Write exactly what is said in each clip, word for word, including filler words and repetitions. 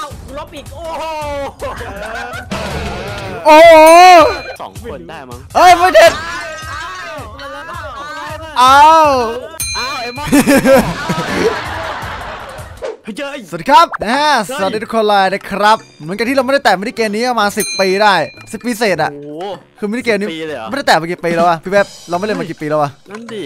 ลบอีกโอ้โหโอ้สองคนได้มั้งเฮ้ยไม่เด็ดอ้าวอ้าวเอ็มเฮ้ยสวัสดีครับนะฮะสวัสดีทุกคนเลยนะครับเหมือนกันที่เราไม่ได้แตะมินิเกมนี้มาสิบปีได้สิบปีเศษอ่ะคือมินิเกมนี้ไม่ได้แตะมากี่ปีแล้ววะพี่เป๊ปเราไม่เล่นมากี่ปีแล้ววะนั่นดิ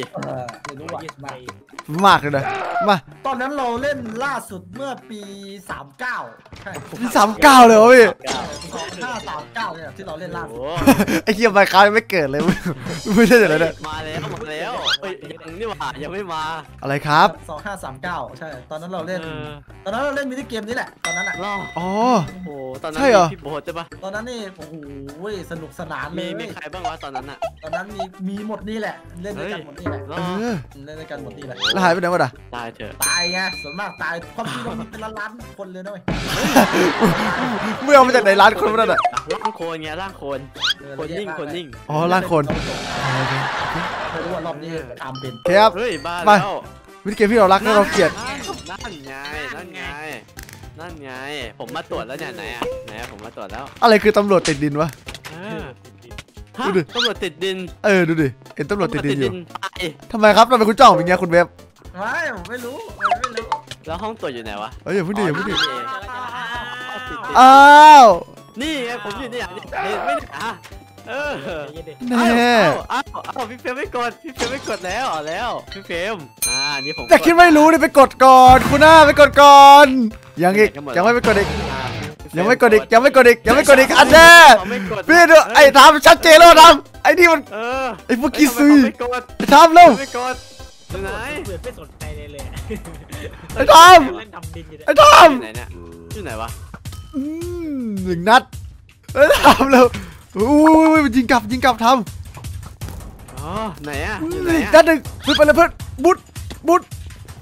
มากเลยนะมาตอนนั้นเราเล่นล่าสุดเมื่อปีสามเก้าใช่ปีสามเก้าเลยวะพี่สองห้าสามเก้าเนี่ยที่เราเล่นล่าสุดไอ้เกียร์ใบค้ายังไม่เกิดเลยไม่ได้เลยนะมาแล้วมาแล้วเฮ้ยยังนี่หว่ายังไม่มาอะไรครับสองห้าสามเก้าใช่ตอนนั้นเราเล่นตอนนั้นเราเล่นมินิเกมนี้แหละตอนนั้นอ่ะอ๋อโอ้โหตอนนั้นพี่โบ๊ทใช่ปะตอนนั้นนี่โอ้โหสนุกสนานเลยมีใครบ้างวะตอนนั้นอ่ะตอนนั้นมีมีหมดนี่แหละเล่นด้วยกันหมดนี่แหละเล่นด้วยกันหมดนี่แหละแล้วหายไปไหนวะด่ะตายเถอะตายไงส่วนมากตายความจริงเรามีเป็นล้านคนเลยด้วยเมื่อมาจากไหนล้านคนมาเนี่ยร่างโคนไงร่างโคนคนนิ่งคนนิ่งอ๋อร่างคนไม่รู้ว่ารอบนี้ตามเป็นครับเฮ้ยบ้าแล้ววิธีเกมที่เรารักเราเกลียดนั่นไงนั่นไงนั่นไงผมมาตรวจแล้วเนี่ยไหนอ่ะไหนผมมาตรวจแล้วอะไรคือตำรวจติดดินวะดูดิตำรวจติดดินเออดูดิเห็นตำรวจติดดินอยู่ทำไมครับทำไมคุณจ้องอย่างเงี้ยคุณเว็บไม่ผมไม่รู้ไม่รู้แล้วห้องตรวจอยู่ไหนวะเอ้ยอย่าพูดดิอย่าพูดดิอ้าวนี่ไงผมอยู่นี่ไม่ได้อ่ะเออแน่อ้าวอ้าวพี่เฟรมไม่กดพี่เฟรมไม่กดแล้วแล้วพี่เฟรมอ่านี่ผมแต่คิดไม่รู้นี่ไปกดก่อนคุณหน้าไปกดก่อนยังอีกยังไม่ไปกดอีกยังไม่กดอีกยังไม่กดอีกยังไม่กดอีกอันแน่พี่ดูไอ้ทำชัดเจนแล้วทำไอ้นี่มันไอ้พวกกีซีไอ้ทำเร็วไม่กดอยู่ไหนไม่สนใจเลยเลยไอ้ทำไอ้ทำไหนเนี่ยอยู่ไหนวะหนึ่งนัดไอ้ทำเร็วอู้ยยิงกลับยิงกลับทำอ๋อไหนอ่ะนัดหนึ่งขึ้นไปเลยเพื่อนบุดบุด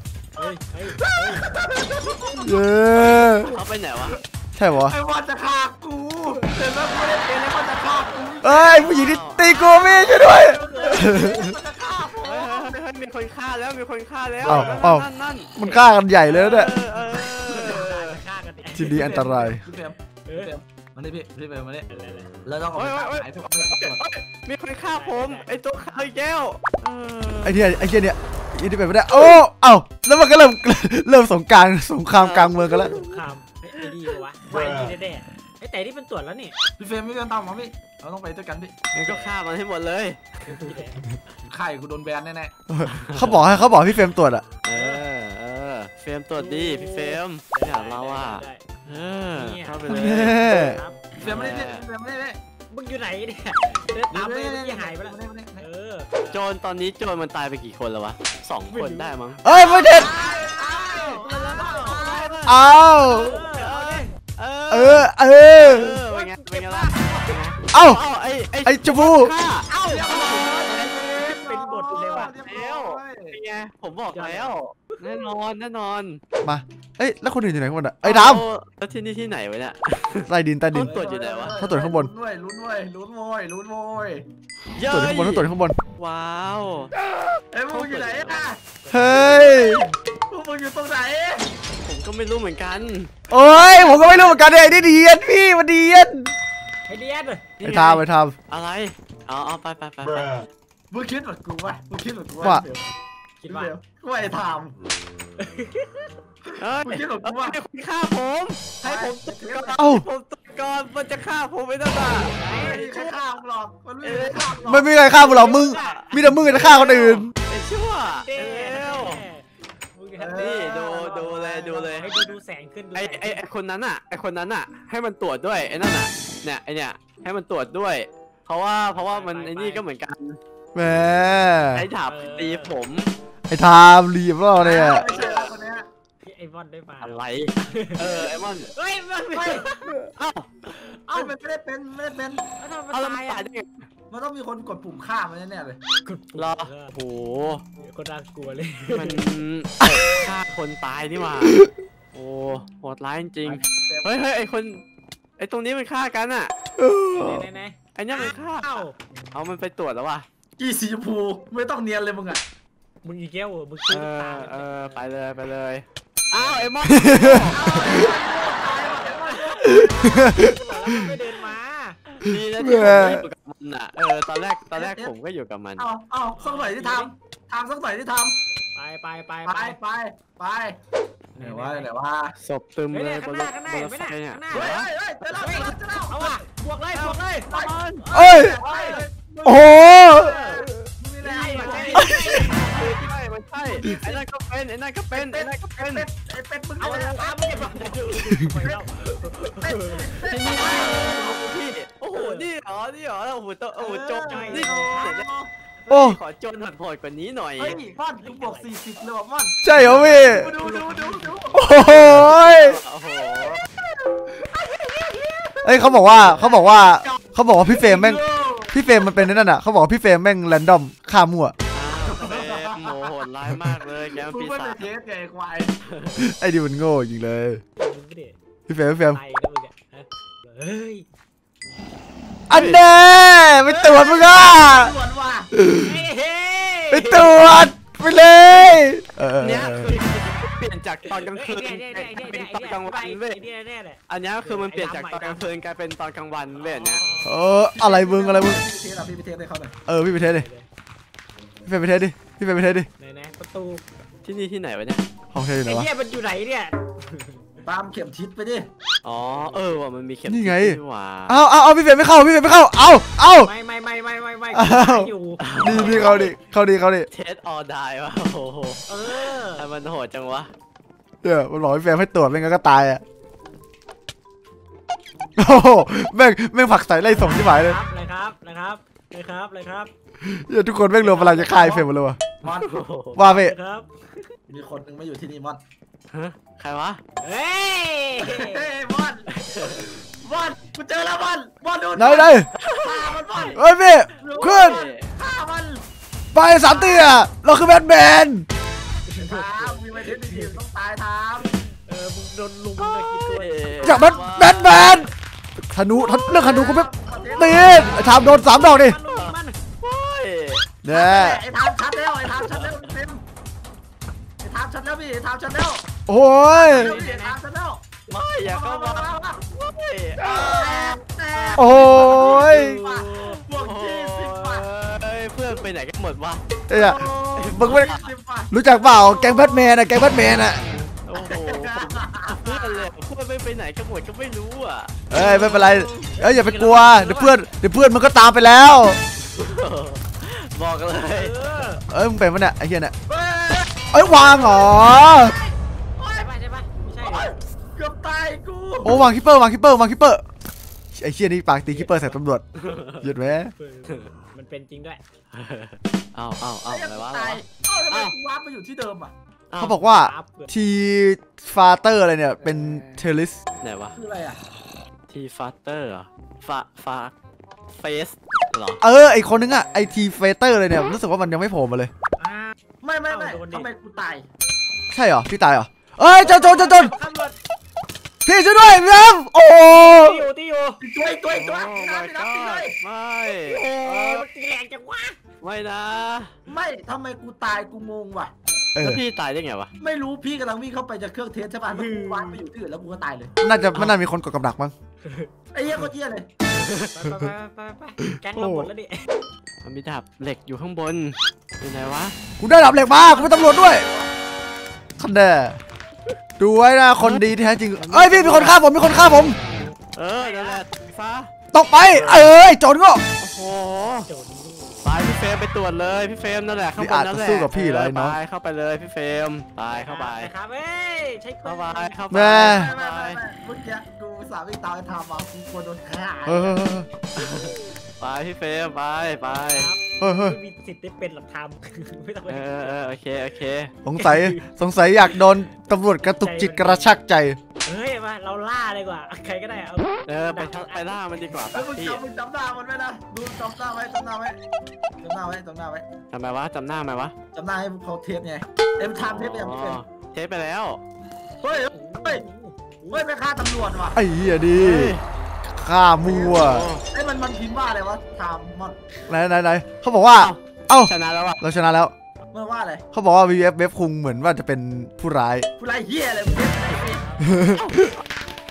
เย้เขาไปไหนวะใช่ปะไอ้วันจะฆ่ากูเห็นไหมกูไม่ได้เป็นไอ้วันจะฆ่ากูเอ้ยผู้หญิงที่ตีกูมีช่วยด้วยมีคนฆ่าแล้วมีคนฆ่าแล้วนั่นนั่นมันฆ่ากันใหญ่เลยเนี่ยทีนี้อันตรายมาดิพี่พี่ไปมาดิแล้วต้องเอาไปขายทุกคนมีคนฆ่าผมไอ้ตัวฆ่าไอ้แก้วไอ้เนี่ยไอ้เชี่ยเนี่ยไอ้ที่เป็นไม่ได้โอ้เอ้าแล้วมันก็เริ่มเริ่มสงการสงครามกลางเมืองกันแล้วสงครามไอ้ดีวะไอ้ดีแน่ๆไอ้แต่ที่เป็นตรวจแล้วนี่พี่เฟรมไม่ต้องตามมาพี่เราต้องไปด้วยกันพี่งั้นก็ฆ่ามันให้หมดเลยฆ่ากูโดนแบนแน่ๆเขาบอกให้เขาบอกพี่เฟรมตรวจอ่ะเออเออเฟรมตรวจดีพี่เฟรมเนี่ยเราอ่ะเออเข้าไปเลยเฟรมไม่ได้เฟรมไม่ได้มึงอยู่ไหนเนี่ยตามไปที่หายไปแล้วเออโจรตอนนี้โจรมันตายไปกี่คนแล้ววะสองคนได้มั้งเอ้ยไม่เด็ดอ้าวเออเออเป็นไงเป็นไงล่ะเอ้าไอ้ไอ้จูบูเป็นบทเลยว่ะแล้วเป็นไงผมบอกแล้วแน่นอนแน่นอนมาเอ้ยแล้วคนอื่นอยู่ไหนกันหมดอ่ะไอ้ดำแล้วที่นี่ที่ไหนวะเนี่ยใต้ดินใต้ดินตรวจอยู่ไหนวะเขาตรวจข้างบนลุ้นด้วยลุ้นด้วยลุ้นโวยลุ้นโวยตรวจข้างบนเขาตรวจข้างบนว้าวไอ้พวกอยู่ไหนอ่ะเฮ้ยพวกมึงอยู่ตรงไหนผมก็ไม่รู้เหมือนกันโอ้ยผมก็ไม่รู้เหมือนกันไอ้เดียนพี่มันเดียนไอ้เดียนไอ้ทามไอ้ทามอะไรเอาเอาไปไปไปไปมึงคิดเหมือนกูป่ะมึงคิดเหมือนกูว่าคิดว่าว่าไอ้ทามเฮ้ยมึงคิดเหมือนกูว่าคุณฆ่าผมให้ผมตกก่อนผมตกก่อนมันจะฆ่าผมไม่ได้ป่ะไม่ใช่ฆ่ามึงหรอกมันไม่ได้ฆ่ามึงไม่มีใครฆ่ามึงหรอกมึงมีแต่มึงจะฆ่าคนอื่นไอ้ชั่วเอ้วนี่ดูดูเลยดูเลยให้ดูดูแสงขึ้นไอไอไอคนนั้นอ่ะไอคนนั้นอ่ะให้มันตรวจด้วยไอ้นั่นอ่ะเนี่ยไอเนี่ยให้มันตรวจด้วยเพราะว่าเพราะว่ามันไอนี่ก็เหมือนกันแหมไอถามตีผมไอทามรีบเราเนี่ยไอมอนได้มาอะไรเออไอมอนเฮ้ยมันไม่เอ้าเอ้ามันไม่ได้เป็นไม่ได้เป็นเอาละมาตายได้มันต้องมีคนกดปุ่มฆ่ามันแน่ๆเลยรอโหคนน่ากลัวเลยมันฆ่าคนตายนี่หว่าโอ้โหดร้ายจริงเฮ้ยเฮ้ยไอคนไอตรงนี้มันฆ่ากันอ่ะไหนไอเนี่ยมันฆ่าเอามันไปตรวจแล้วว่ะกี่สีชมพูไม่ต้องเนียนเลยมึงอ่ะมึงอีแก้วมึงเออเออไปเลยไปเลยอ้าวไอมอนไม่เดินมาดีนะที่ผมไม่อยู่กับมันอ่ะเออตอนแรกตอนแรกผมก็อยู่กับมันเอาเอาสักหน่อยที่ทำทำสักหน่อยที่ททไปไปไปำไปไปไปไหนวะไหนวะศพตึมเฮ้ยเลเนี่ย ยบข้างนหรน้าถข้างหน้าบนรเห็ถนไหมไฟเนี่ยเนี่ยข้างหน้าเฮ้ยเฮ้ยเจอแล้วเจอแล้วเจอแล้วเอาว่ะบวกเลยบวกเลยไปเอ้ยไปโอ้โหมีแรใช่งมันใช่ใช่มันใช่ไอ้นั่นก็เป็นไอ้นั่นก็เป็นไอ้นั่นก็เป็นเป็ดไอ้เป็ดมึงเอาเอาเลยแล้วตามไม่บอกไปแล้วที่นี่พี่โอ้โหนี่เหรอนี่เหรอโอ้โหโตโอ้โหโจมนี่เดี๋ยวนะโอ้ขอโจนหัดโหดกว่านี้หน่อยเฮ้ยม่อนมึงบวกสี่สิบเลยว่ะม่อนใช่เหรอพี่ดูดูดูดูโอ้โหโอ้โหเอ้ยเขาบอกว่าเขาบอกว่าเขาบอกว่าพี่เฟรมแม่งพี่เฟรมมันเป็นนั่นน่ะเขาบอกว่าพี่เฟรมแม่งแรนดอมฆ่ามั่วเฟมโมโหดร้ายมากเลยแกมันกูปีไม่ศาได้จเทสไงควายไอ้ดิมันโง่จริงเลยมึงก็ดิพี่เฟรมพี่เฟรมไปนะมึงเนี่ยเฮ้ยอันแน่ไปตรวจมึงอ่ะส่วนว่ะเฮ้ไปตรวจไปเลยเออเนี่ยคือเปลี่ยนจากตอนกลางคืนเนี่ยเนี่ยเนี่ยเป็นเนี่ยตอนกลางวันเว้ยเนี่ยเนี่ยเนี่ยอันนี้คือมันเปลี่ยนจากตอนกลางคืนกลายเป็นตอนกลางวันเว้ยเนี่ยเอออะไรมึงอะไรมึงพี่เทสอ่ะพี่เทสให้เขาหน่อยเออพี่ไปเทสดิพี่เฟรมไปเทสดิพี่เฟรมไปเทสดิไหนไหนประตูที่นี่ที่ไหนวะเนี่ยห้องเทสอยู่ไหนไอ้วะเนี่ยมันอยู่ไหนเนี่ยตามเข็มทิศไปดิอ๋อเออว่ะมันมีเข็มนี่ไงทิศนี่หว่าเอาเอาเอาพี่เฟรมไม่เข้าพี่เฟรมไม่เข้าเอาเอาไม่ไม่ไม่ไม่ไม่ไม่อ้าวอยู่ดีดีเขาดิเขาดิเขาดิเทสออไดวะโอ้โหเออทำไมมันโหดจังวะเดี๋ยวมันบอกพี่เฟรมให้ตรวจไม่งั้นก็ตายอ่ะโอ้โหแม่งแม่งผลักใส่ไล่ส่งที่หมายเลยครับเลยครับเลยครับเลยครับเลยครับเดี๋ยวทุกคนแม่งรวมพลังจะฆ่าไอ้เฟรมหมดเลยวะม่อนโอ้โหว่าพี่ครับมีคนนึงไม่อยู่ที่นี่ม่อนฮะใครวะเฮ้ยเฮ้ยม่อนม่อนกูเจอแล้วม่อนม่อนดูไหนไหนฆ่ามันม่อนเฮ้ยพี่ขึ้นฆ่ามันไปสามเตี้ยเราคือแบทแมนทามมีไปเทสดีๆต้องตายทามเออมึงโดนลุมเลยกี่ตัวอยากแบทแบทแมนธนูทันเรื่องธนูกูไม่ตีไอ้ทามโดนสามดอกดิมันลุมมันโอ้ยเนี่ยไอ้ทามชัดแล้วไอ้ทามชัดแล้วเต็มไอ้ทามชัดแล้วพี่ไอ้ทามชัดแล้วโอ้ยเร็วพี่ไอ้ทามชัดแล้วไม่อย่าเข้ามาไม่แต่โอ้ยบวกยี่สิบบาทเอ้ยเพื่อนไปไหนกันหมดวะเอ้ยมึงไม่สิบบาทรู้จักเปล่าแก๊งแบทแมนอะแก๊งแบทแมนอะโอ้โหเพื่อนเลยเพื่อนไม่ไปไหนกันหมดก็ไม่รู้อ่ะเอ้ยไม่เป็นไรเอ้ยอย่าไปกลัวเดี๋ยวเพื่อนเดี๋ยวเพื่อนมันก็ตามไปแล้วบอกเลยเออเอ้ยมึงเป็นปะเนี่ยไอ้เหี้ยเนี่ยเฮ้ยเอ้ยวางเหรอใช่ปะใช่ปะไม่ใช่เหรอเกือบตายกูโอ้วางคิปเปอร์วางคิปเปอร์วางคิปเปอร์ไอ้เหี้ยนี่ปากตีคิปเปอร์ใส่ตำรวจหยุดไหมมันเป็นจริงด้วยเอาเอาเอาอะไรวะตายเอ้าทำไมกูวาร์ปมาอยู่ที่เดิมอ่ะเขาบอกว่าครับทีฟาเตอร์อะไรเนี่ยเป็นเทลิสไหนวะคืออะไรอ่ะทีฟาเตอร์เหรอฟาฟาเฟสเหรอเออไอคนนึงอะไอทีเฟเตอร์เลยเนี่ยรู้สึกว่ามันยังไม่โผล่มาเลยอ่าไม่ไม่ไม่เอ้าโดนดิทำไมกูตายใช่เหรอพี่ตายเหรอเอ้ยเจนจนเจนจนตำรวจพี่ช่วยด้วยพี่ครับโอ้ตีอยู่ตีอยู่ช่วยช่วยช่วยโอ้น้ำ my น้ำตีเลย god ไม่โอ้มันตีแรงจังวะไม่นะไม่ทำไมกูตายกูงงว่ะเอแล้วอพี่ตายได้ไงวะไม่รู้พี่กำลังวิ่งเข้าไปจากเครื่องเทสใช่ป่ะแล้วกูวาร์ปไปอยู่ที่อื่นแล้วกูก็ตายเลยน่าจะมันน่ามีคนกดกับดักมั้งไอ้เหี้ยโคตรเหี้ยเลยไปไปไปไปแก๊งเราหมดแล้วดิมันมีดาบเหล็กอยู่ข้างบนอยู่ไหนวะกูได้ดับเหล็กมากูเป็นตำรวจด้วยคันเดดูไว้นะคนดีที่แท้จริงเอ้ยพี่มีคนฆ่าผมมีคนฆ่าผมเออนั่นแหละฟ้าตกไปเอ้ยโจรก็โอ้โหโจรไปพี่เฟรมไปตรวจเลยพี่เฟรมนั่นแหละข้างบนนั่นแหละนี่อาจจะสู้กับพี่เหรอไอ้น้องไปเข้าไปเลยพี่เฟรมไปเข้าไปครับเอ้ยใช้เข้าไปเข้าไปแม่ไม่เข้าไม่ไปไม่ไม่เมื่อกี้กูสาวิ่งตามไปทำมากูกลัวโดนฆ่าเฮ้ยไปพี่เฟรมไปไปเฮ้ยเฮ้ยไม่มีสิทธิ์ได้เป็นหลักธรรมไม่ต้องไปเออเออโอเคโอเคสงสัยสงสัยอยากโดนตำรวจกระตุกจิตกระชากใจเฮ้ยมาเราล่าเลยกว่าใครก็ได้เอาเออไปทไปล่ามันดีกว่าเฮ้ยมึงพี่จำมึงจำหน้ามันไว้นะดูจำหน้าไว้จำหน้าไว้จำหน้าไว้จำหน้าไว้ทำไมวะจำหน้าไหมวะจำหน้าให้เขาเทสไงเอ็มทามเทสไปยังไม่เป็นอ๋อเทปไปแล้วเฮ้ยเฮ้ยเฮ้ยไม่ฆ่าตำรวจว่ะไอ้เหี้ยดีเฮ้ยฆ่ามัวโอ้ไอ้ยมันมันพิมพ์ว่าอะไรวะทามมันไหนไหนไหนเขาบอกว่า เอ้าชนะแล้วอ่ะเราชนะแล้วมันว่าอะไรเขาบอกว่า วี เอฟ เว็บคุงเหมือนว่าจะเป็นผู้ร้ายผู้ไรเหี้ยอะไรมึงเทสอะไรสิทำ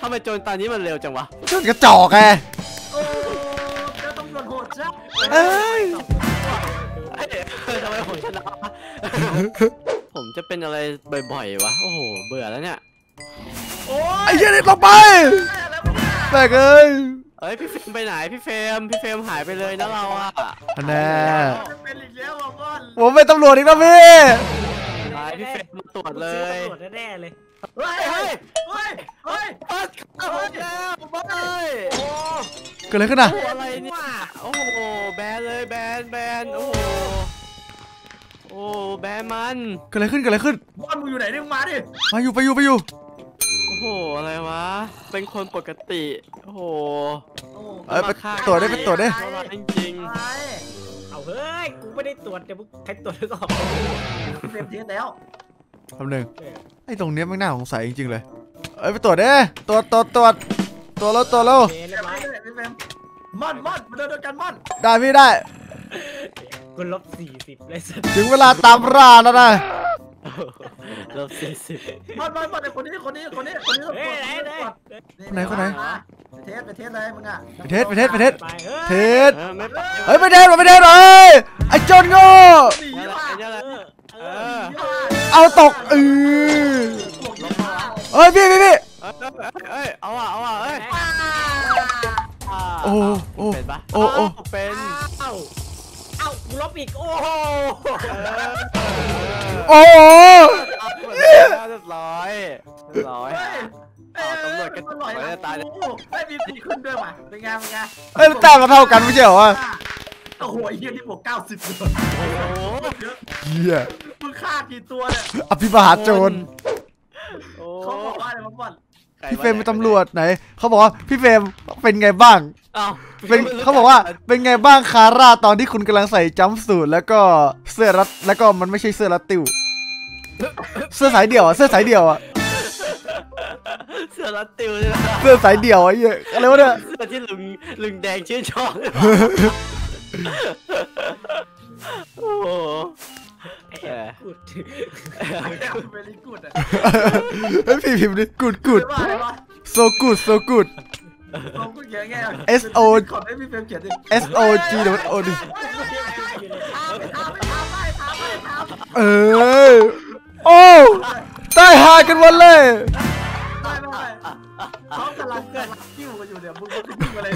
ำไมโจรตอนนี้มันเร็วจังวะโจรกระจอกไงโอ้เจ้าตำรวจโหดจ้ะเอ้ยทำไมผมชนะผมจะเป็นอะไรบ่อยๆวะโอ้โหเบื่อแล้วเนี่ยโอ้ไอ้ยเหี้ยนี่ลงไปแล้วเนี่ยแบกเอ้ยเอ้ยพี่เฟรมไปไหนพี่เฟรมพี่เฟรมหายไปเลยนะเราอะแน่เป็นอีกแล้วอ่ะบอลผมเป็นตำรวจอีกแล้วพี่ไปพี่เฟรมมาตรวจเลซื้ยอตำรวจแน่ๆเลยเฮ้ยเฮ้ยเฮ้ยเฮ้ยปัดเอาแล้วไปโอ้เกิดอะไรขึ้นอ่ะโอ้อะไรเนี่ยโอ้โหแบนเลยแบนแบนโอ้โหโอ้แบนมันเกิดอะไรขึ้นเกิดอะไรขึ้นบอลมึงอยู่ไหนนี่มึงมาดิมาอยู่ไปอยู่ไปอยู่โอ้โหอะไรวะเป็นคนปกติโอ้โหโอ้เอ้ยไปตรวจได้ไปตรวจได้เท่าไหร่จริงอะไรเอาเฮ้ยกูไม่ได้ตรวจเดี๋ยวมึงใครตรวจก็ออกเฟรมเทสแล้วแป๊บนึงไอ้ตรงเนี้ยมันน่าสงสัยจริงๆเลยเอ้ยไปตรวจดิตรวจตรวจตรวจตรวจแล้วตรวจแล้วโอเคเรียบร้อยเฟรมม่อนม่อนมาเดินด้วยกันม่อนได้พี่ได้กูลบสี่สิบเลยสัสถึงเวลาตามล่าแล้วนะลบสี่สิบม่อนม่อนม่อนไอ้คนนี้คนนี้คนนี้คนนี้ต้องเฮ้ตรยวจไหนไหนคนไหนคนไหนไปเทสไปเทสเลยมึงอ่ะไปเทสไปเทสไปเทสไปเฮ้ยเทสเออไม่ไปเฮ้ยไปเทสมาไปเทสเลยไอ้โจนโง่หนีนี่แหละว่ะนี่แหละเออเอเอออหนีว่ะเอาตกเออบอกหนีว่ะเฮ้ยพี่พี่พี่เอ้ยเอ้ยเอาอ่ะเอาอ่ะเอ้ยโอ้โอ้เป็นปะโอ้โอ้าวเป็นเอ้าเอ้ากูลบอีกโอ้โหโอ้โหเอาหมดแล้วเรียบร้อยเรียบร้อยเฮ้ยเอาตำรวจกันมันหลอยปล่อยให้ตายเลยไม่มีกูขึ้นด้วยว่ะเป็นไงเป็นไงเฮ้ยมันแต้มมาเท่ากันไม่ใช่เหรอวะโอ้โหไอ้เหี้ยนี่บวกเก้าสิบเลยโอ้โหเฮียมึงฆ่ากี่ตัวเนี่ยอภิมหาโจรโอ้เขาบอกว่าอะไรมาบ่อนพี่เฟรมเป็นตำรวจไหนเขาบอกว่าพี่เฟรมเป็นไงบ้างอ้าวเป็นเขาบอกว่าเป็นไงบ้างคาร่าตอนที่คุณกำลังใส่จัมป์สูทแล้วก็เสื้อรัดแล้วก็มันไม่ใช่เสื้อรัดติวเสื้อสายเดี่ยวอะเสื้อสายเดี่ยวอะเสื้อรัดติวใช่ไหมเสื้อสายเดี่ยวไอ้เหี้ยอะไรวะเนี่ยเสื้อที่ลุงลุงแดงชื่นชอบโอ้โหแอบพูดเวลี่กูดอ่ะเฮ้ยพี่พิมพ์ดิกูดกูดว่าอะไรวะ so good so good ลองกูเขียนไง S O ขอให้พี่เฟรมเขียนดิ S O G W O D ทำไม่ทำไม่ทำไม่ทำไม่ทำเออโอ้ตายหากันหมดเลยไม่ไม่เขากำลังกำลังกิ้วกันอยู่เนี่ยมึงมึงกิ้วอะไร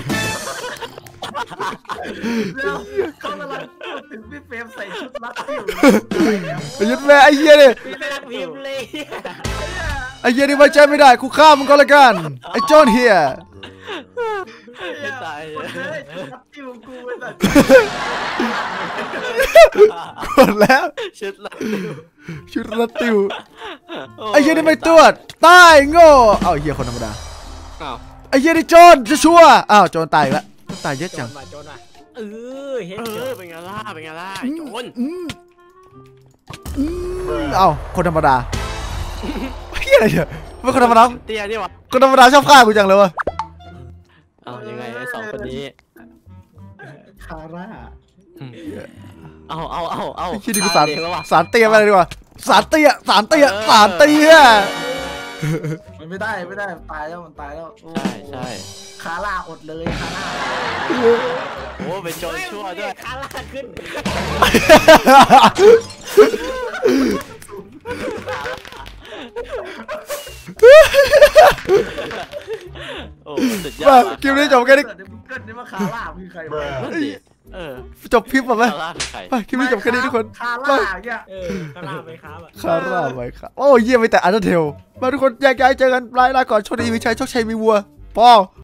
แล้วเขากำลังพูดถึงพี่เฟรมใส่ชุดรัดกิ้วยึดแม่ไอ้เหี้ยเนี่ยพี่ไม่รักพิมพ์เลยไอ้เหี้ยนี่ไว้ใจไม่ได้กูฆ่ามึงก็แล้วกันไอ้โจนเฮียไม่ตายเฮ้ยชุดรัดกิ้วกูไปเลยกดแล้วชุดรัดติวชุดรัดติวไอ้เหี้ยนี่ไม่ตรวจตายโง่เอ้าไอ้เหี้ยคนธรรมดาอ้าวไอ้เหี้ยนี่โจรจะชัวร์อ้าวโจรตายอีกแล้วตายเยอะโจจัรง มาโจรมาเออเห็นเอโจอรเป็นไงล่ะเป็นไงล่ะโจรอืมอืมเอ้าคนธรรมดาเหี้ยอะไรเนี่ยไม่คนธรรมดาเตี้ยนี่วะคนธรรมดาชอบฆ่ากูจังเลยวะเอายังไงไอ้สองคนนี้คาร่าเอาเอาเอาเอาไอ้ที่นี่กูสารเองแล้ววะสารเตี้ยไปเลยดีกว่าสารเตี้ยสารเตี้ยเออสารเตี้ยมันไม่ได้ไม่ได้ตายแล้วมันตายแล้วใช่ใช่คาร่าอดเลยคาร่าโอ้เป็นโจรชั่วด้วยคาร่าขึ้นโอ้สุดยอมาดคลิปนี้จบแค่นี้เกิดในบุกเกิลนี่ว่าคาร่าคือใครวะนั่นดิเออจบคลิปป่ะไหมคาร่าคือใครไปคลิปนี้จบแค่นี้ทุกคนคาร่าเนี่ยเออคาร่าไปครับอ่ะคาร่าไว้ครับโอ้เยี่ยมไปแต่อันเดอร์เทลมาทุกคนแยกย้ายเจอกันรายลาก่อนโชคดีมีชัยโชคชัยมีวัวปอ